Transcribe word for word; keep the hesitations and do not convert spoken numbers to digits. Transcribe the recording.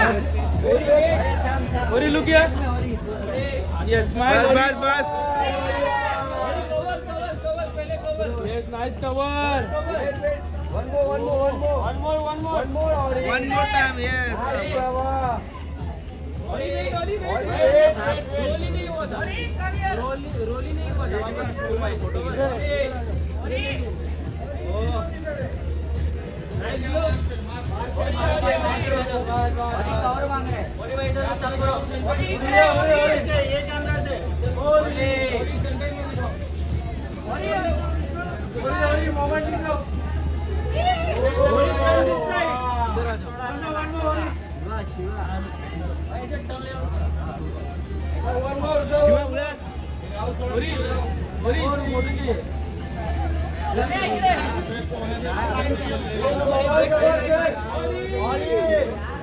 और look here, yes smile, बस बस yes nice cover, One more, one more, one more. one more one more One more, Ori. one more time yes Nice cover. Roli नहीं रोली रोली नहीं हुआ था, रोली रोली नहीं हुआ था, वापस फोटो नाइस लुक, कवर मांग रहे हैं। ओरी भाई इधर चालू करो ओरी ये कैमरा से ओरी ओरी ओरी मोमेंट निकालो ओरी दिस साइड इधर आ जाओ वन मोर ओरी शिवा, शिवा। ऐसे टर्न ले One more, शिवा बुलेट ओरी ओरी इसको फोटो चाहिए, Cover, cover, cover. Ori.